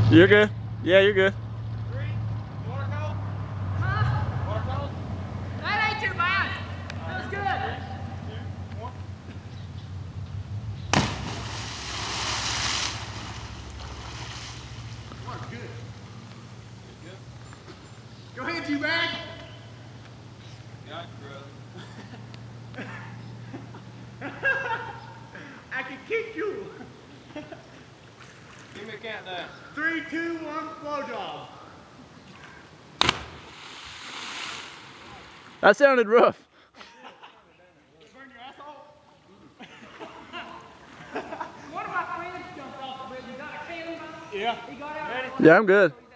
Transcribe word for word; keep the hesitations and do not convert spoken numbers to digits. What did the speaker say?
You're good. Yeah, you're good. Three. Water cold? Huh? Water cold? That ain't too bad. That was good. Three, two, one. Water's good. Good. Go ahead, T-Bag. Got you, brother. I can kick you. Give me a countdown. Three, two, one, blow job. That sounded rough. Burn your asshole. One of my friends jumped off the bridge. You got a can? Yeah. He got out. Yeah, I'm good.